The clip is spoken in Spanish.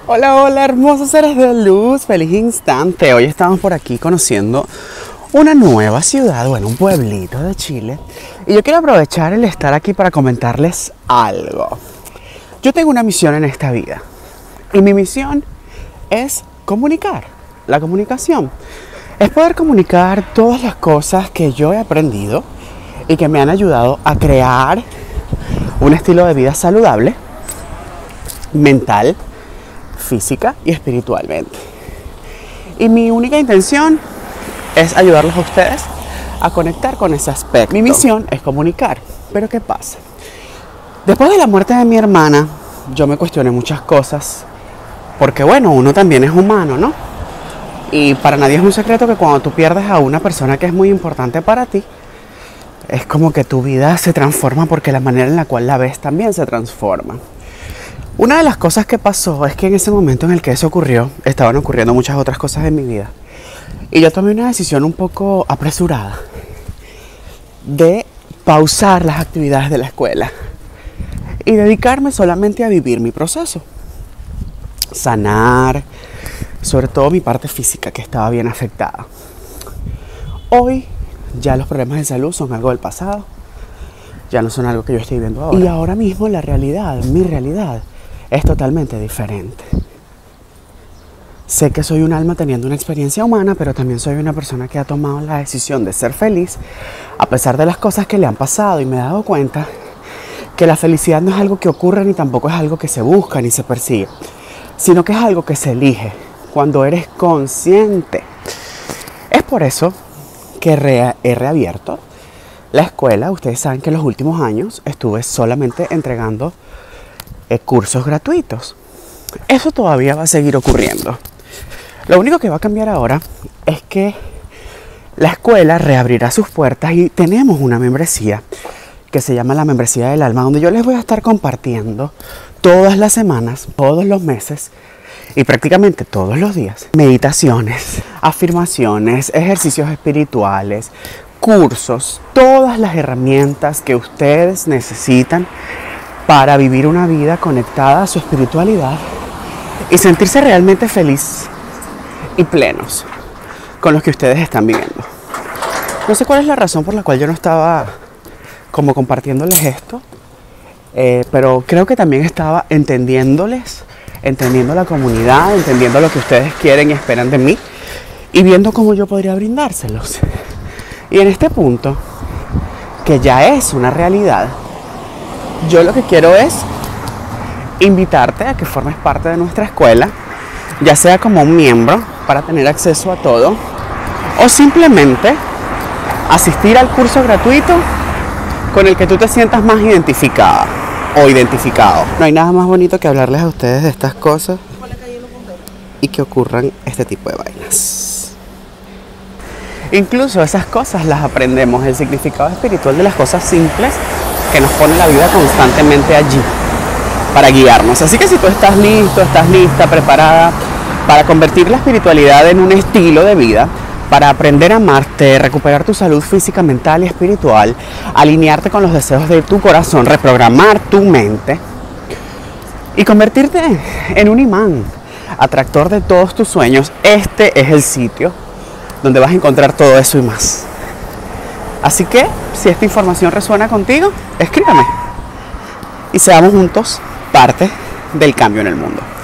Hola, hola, hermosos seres de luz, feliz instante. Hoy estamos por aquí conociendo una nueva ciudad, bueno, un pueblito de Chile. Y yo quiero aprovechar el estar aquí para comentarles algo. Yo tengo una misión en esta vida. Y mi misión es comunicar. La comunicación es poder comunicar todas las cosas que yo he aprendido y que me han ayudado a crear un estilo de vida saludable, mental, física y espiritualmente. Y mi única intención es ayudarlos a ustedes a conectar con ese aspecto. Mi misión es comunicar. Pero ¿qué pasa? Después de la muerte de mi hermana, yo me cuestioné muchas cosas. Porque bueno, uno también es humano, ¿no? Y para nadie es un secreto que cuando tú pierdes a una persona que es muy importante para ti, es como que tu vida se transforma porque la manera en la cual la ves también se transforma. Una de las cosas que pasó es que en ese momento en el que eso ocurrió, estaban ocurriendo muchas otras cosas en mi vida. Y yo tomé una decisión un poco apresurada de pausar las actividades de la escuela y dedicarme solamente a vivir mi proceso. Sanar, sobre todo mi parte física que estaba bien afectada. Hoy ya los problemas de salud son algo del pasado, ya no son algo que yo estoy viviendo ahora. Y ahora mismo la realidad, mi realidad, es totalmente diferente. Sé que soy un alma teniendo una experiencia humana, pero también soy una persona que ha tomado la decisión de ser feliz a pesar de las cosas que le han pasado, y me he dado cuenta que la felicidad no es algo que ocurre ni tampoco es algo que se busca ni se persigue, sino que es algo que se elige cuando eres consciente. Es por eso que he reabierto la escuela. Ustedes saben que en los últimos años estuve solamente entregando cursos gratuitos. Eso todavía va a seguir ocurriendo. Lo único que va a cambiar ahora es que la escuela reabrirá sus puertas y tenemos una membresía que se llama la membresía del alma, donde yo les voy a estar compartiendo todas las semanas, todos los meses y prácticamente todos los días meditaciones, afirmaciones, ejercicios espirituales, cursos, todas las herramientas que ustedes necesitan para vivir una vida conectada a su espiritualidad y sentirse realmente feliz y plenos con los que ustedes están viviendo. No sé cuál es la razón por la cual yo no estaba como compartiéndoles esto, pero creo que también estaba entendiendo la comunidad, entendiendo lo que ustedes quieren y esperan de mí y viendo cómo yo podría brindárselos. Y en este punto, que ya es una realidad, yo lo que quiero es invitarte a que formes parte de nuestra escuela, ya sea como un miembro para tener acceso a todo, o simplemente asistir al curso gratuito con el que tú te sientas más identificada o identificado. No hay nada más bonito que hablarles a ustedes de estas cosas y que ocurran este tipo de vainas. Incluso esas cosas las aprendemos, el significado espiritual de las cosas simples que nos pone la vida constantemente allí para guiarnos. Así que si tú estás listo, estás lista, preparada para convertir la espiritualidad en un estilo de vida, para aprender a amarte, recuperar tu salud física, mental y espiritual, alinearte con los deseos de tu corazón, reprogramar tu mente y convertirte en un imán atractor de todos tus sueños, este es el sitio donde vas a encontrar todo eso y más. Así que, si esta información resuena contigo, escríbeme y seamos juntos parte del cambio en el mundo.